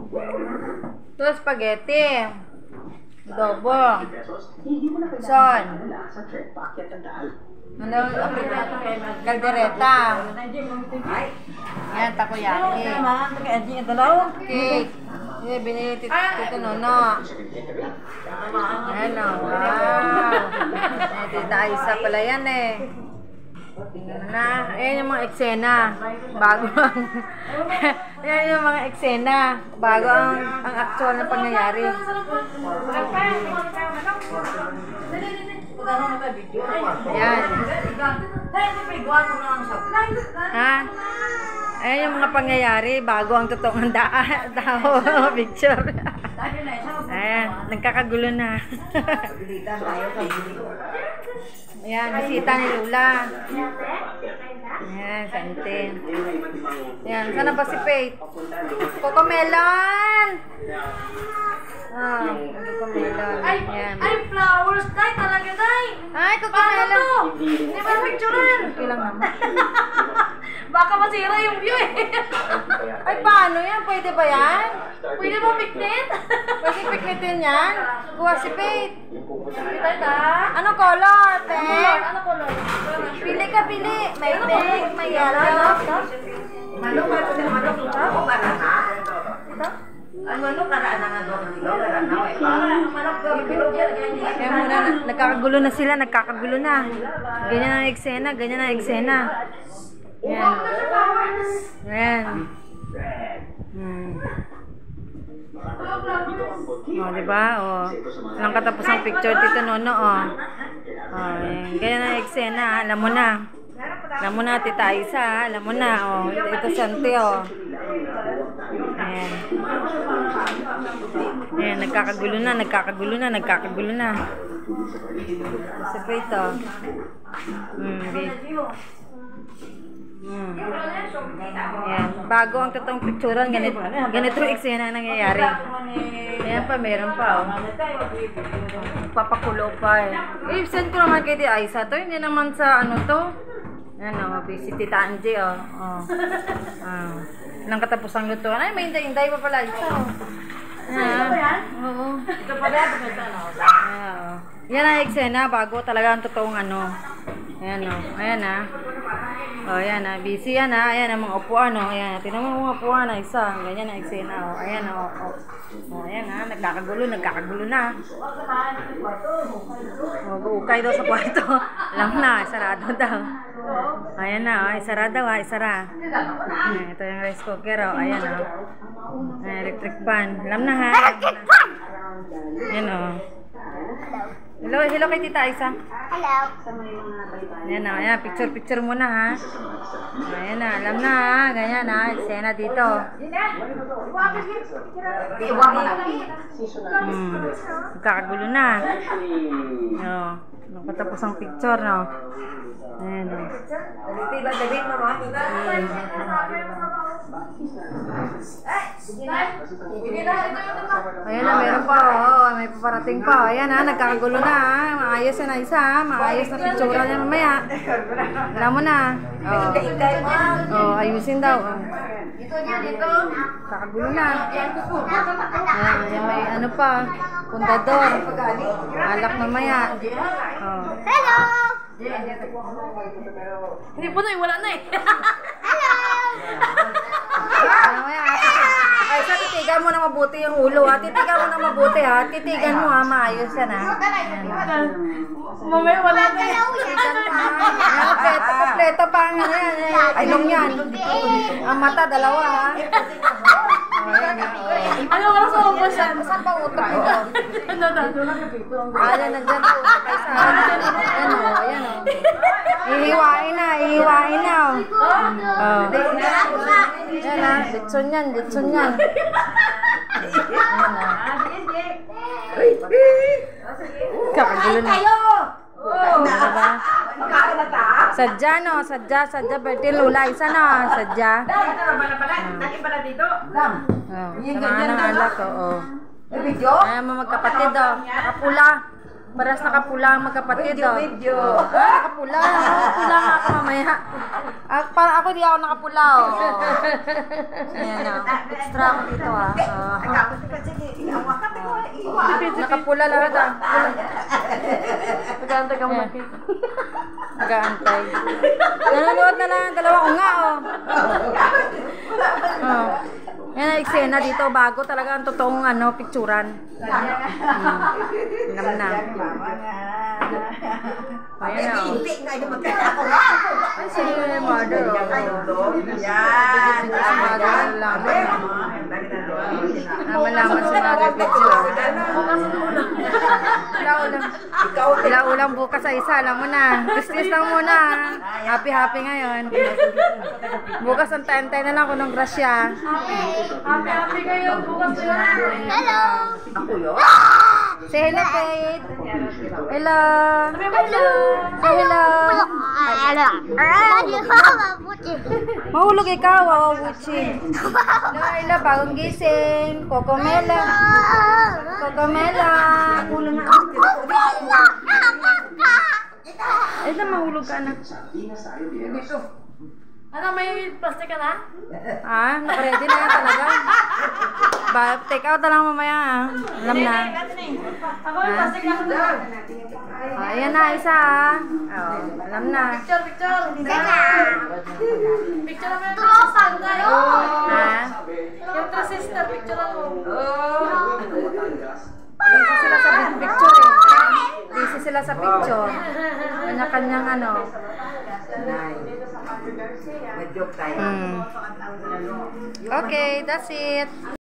Ito, spaghetti. Adobo. Son. Ano? Caldereta. Yan, takoyaki. Cake. Yan, binili Tito Nono. Ayan o. Wow. Tita Aisa pala yan eh. Tingnan na. Ayan yung mga eksena. Bago ang... Ayan yung mga eksena. Bago ang actual na pangyayari. Ayan. Ha? Ayan yung mga pangyayari. Bago ang totoong tao. Picture. Ayan. Nagkakagulo na. Ayan, bisita ni Lula. Ayan, Sante. Ayan, sana ba si Faith? Cocomelon! Ah, Cocomelon. Ayan. Ay, flowers, Day! Talaga, Day! Ay, Cocomelon! Hindi ba picturean? Okay lang naman. Baka masira yung view eh. Ay, paano yan? Pwede ba yan? Pwede ba piknit? Pwede piknitin yan? Kuha si Faith. Piknit ah. Ano color, te? Ano color? Pili ka, pili. May pink, may yellow. Manok ka sa manok ito o karana? Ito? Ang manok karana nga doon dito, karana o iba? Manok ka, bilog yan. Kaya muna, nagkakagulo na sila, nagkakagulo na. Ganyan ang eksena, ganyan ang eksena. Yan. Yan. O, diba? O, walang katapos ang picture Tito Nono, o. O, yan. Ganyan ang eksena, alam mo na. Alam mo na, Tita Aisa, alam mo na, o. Ito Sante, o. Ayan. Ayan, nagkakagulo na, nagkakagulo na, nagkakagulo na. Sa Faith, o. Ayan, bago ang totoong picturean, ganito eksena nangyayari. Ayan pa, meron pa, oh. Papakulo pa eh. Send ko naman kay Tia Aisa to, hindi naman sa ano to. Ayan o, busy Tita Angie, oh. Nang katapusang lutuan. Ay, may hinday pa pala ito. Ayan. Oo. Ito pa rin, Yan ang eksena, bago talaga ang totoong ano. Ayan o, ayan ah. O, ayan ah, busy yan ah. Ayan ang mga upuan o. Ayan, tinan mo mga upuan na isa. Ganyan ang eksena o. Ayan o. O, ayan ah, nagkakagulo na. O, buukay daw sa kwarto. Alam na, sarado daw. Ayan na, o, isara daw ah, isara. Ayan, ito yung rice cooker o. Ayan o. Ayan, electric pan. Alam na ha. Ayan o. Hello kay Tita Aisa. Hello. Ayan na, ayan, picture muna ha. Ayan na, alam na ha. Ganyan ha, eksena dito. Kakagulo na. Nakatapos ang picture, no? Ayan o. Dalit mama. Ayan na, meron pa oh. May paparating pa. Ayan ha, nagkakagulo na ha. Maayos na isa ha. Maayos na picture niya mamaya. Alam mo na. Oh, ayusin daw. dito. Kakagulo na. Ayan, may ano pa. Pundador. Alak mamaya. Oh. Hello! Hindi po na, wala na eh. Hello! Mamaya, ay, sa titigan mo na mabuti yung ulo ha. Titigan mo na mabuti ha. Titigan mo ha. Maayos yan ha. Mamaya wala na eh. Kompleto pa ang ano yan. Ilong yan. Ang mata, dalawa ha. Ano wala sa upo siya? Saan pa utak ito? Ayan, nandyan po. Kaysa, ayan o, ayan o. Ihiwain na o. Oh. Ayan ha, litson yan. Ayan ha. Kakagulo na. Diba? Sadya no, sadya birthday Lula, isa na, sadya. Oh, sama ng alak, oo. Ayan mo magkapatid, oh. Kapula. Paras nakapula ang magkapatid. Medyo. Nakapula. Nakapula nga ako mamaya. Parang ako di ako nakapula. Ayan na. Extra ako dito Nakapula lahat Maganda ka mo na cake. Nag-aantay. Nanonood na lang ang dalawang unga Yan ang eksena dito. Bago talaga ang totoong picturan. Alam na. Ayan na. Hindi nga yung magkakako lang. Ay, si mother. Yan. Malaman si mother picture. Ulang bukas sa isa. Alam mo na. Tis-tis lang muna. Happy ngayon. Bukas ang tantay na lang ko ng grasya. Happy kayo. Bukas yun. Hello! Ako yun? Say hello, Kate. Hello. Say hello. Mahulog ikaw, wawabuchi. Hello, bagong gising. Kokomela. Ito, mahulog ka na. Ano, may plastic ka na? Naka-ready na yan talaga. Take out na lang mamaya. Alam na. Ako yung plastic na ako. Ayan na, isa alam na. Picture. Picture naman yung tropan tayo. Yung sister, picture ako. Busy sila sa picture Busy sila sa picture. Kanya-kanyang Mag-joke tayo. Okay, that's it.